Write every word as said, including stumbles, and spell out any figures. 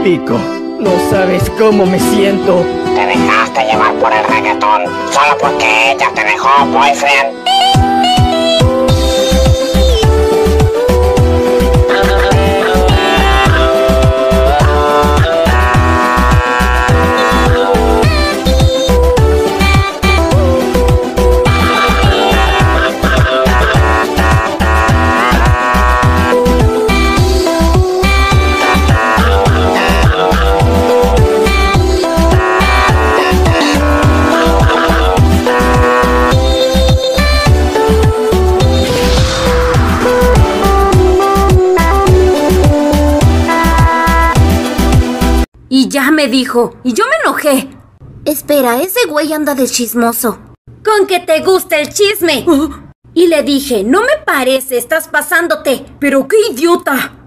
Pico, no sabes cómo me siento. Te dejaste llevar por el reggaetón solo porque ella te dejó, boyfriend. Y ya me dijo, y yo me enojé. Espera, ese güey anda de chismoso. Con que te gusta el chisme. Y le dije, no me parece, estás pasándote. Pero qué idiota.